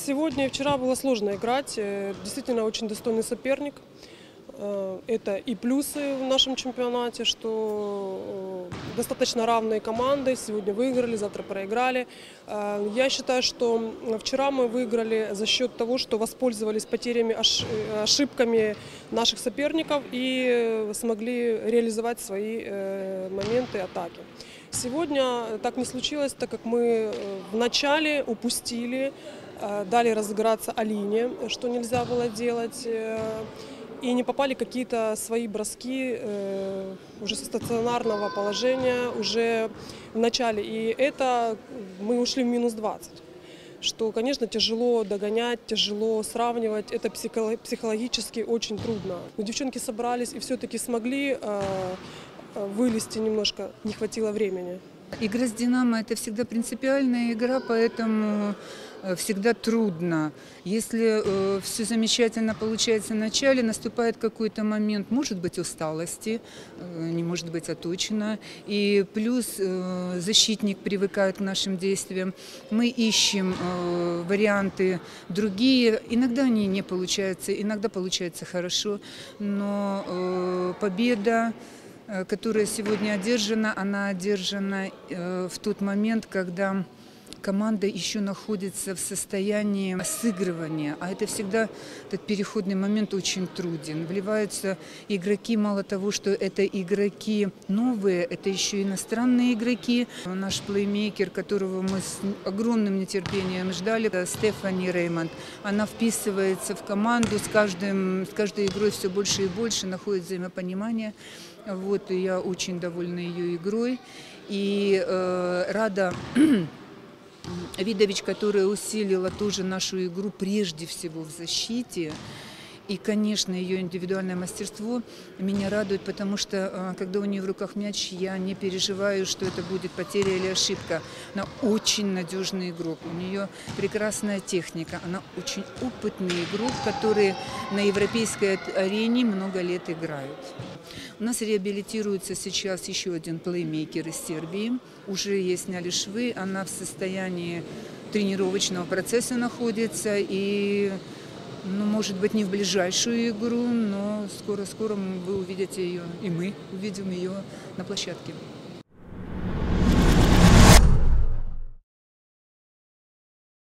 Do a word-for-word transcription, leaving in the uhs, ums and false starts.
Сегодня и вчера было сложно играть. Действительно очень достойный соперник. Это и плюсы в нашем чемпионате, что достаточно равные команды. Сегодня выиграли, завтра проиграли. Я считаю, что вчера мы выиграли за счет того, что воспользовались потерями, ошибками наших соперников и смогли реализовать свои моменты атаки. Сегодня так не случилось, так как мы в начале упустили, дали разыграться Алине, что нельзя было делать, и не попали какие-то свои броски уже со стационарного положения уже в начале. И это мы ушли в минус двадцать. Что, конечно, тяжело догонять, тяжело сравнивать, это психологически очень трудно. Но девчонки собрались и все-таки смогли вылезти немножко, не хватило времени. Игра с «Динамо» – это всегда принципиальная игра, поэтому всегда трудно. Если э, все замечательно получается в начале, наступает какой-то момент, может быть, усталости, э, не может быть, а точно. И плюс э, защитник привыкает к нашим действиям. Мы ищем э, варианты другие. Иногда они не получаются, иногда получается хорошо, но э, победа, которая сегодня одержана, она одержана в тот момент, когда команда еще находится в состоянии сыгрывания, а это всегда этот переходный момент очень труден. Вливаются игроки, мало того, что это игроки новые, это еще иностранные игроки. Наш плеймейкер, которого мы с огромным нетерпением ждали, Стефани Реймонд, она вписывается в команду, с, каждым, с каждой игрой все больше и больше, находит взаимопонимание. Вот, и я очень довольна ее игрой и э, рада Видович, которая усилила тоже нашу игру прежде всего в защите. И, конечно, ее индивидуальное мастерство меня радует, потому что, когда у нее в руках мяч, я не переживаю, что это будет потеря или ошибка. Она очень надежный игрок, у нее прекрасная техника, она очень опытный игрок, который на европейской арене много лет играют. У нас реабилитируется сейчас еще один плеймейкер из Сербии. Уже ей сняли швы, она в состоянии тренировочного процесса находится и... Ну, может быть, не в ближайшую игру, но скоро-скоро вы увидите ее, и мы увидим ее на площадке.